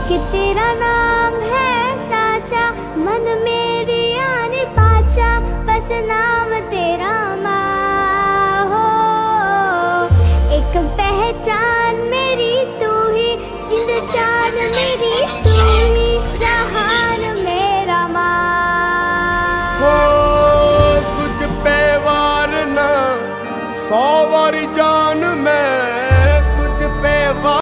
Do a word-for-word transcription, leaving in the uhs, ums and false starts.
कि तेरा नाम है साचा, मन मेरी आने पाचा, बस नाम तेरा माँ हो। एक पहचान मेरी तू ही, जिंद जान मेरी तू ही, जहान मेरा माँ हो। तुझ पे वार ना सौ वारी जान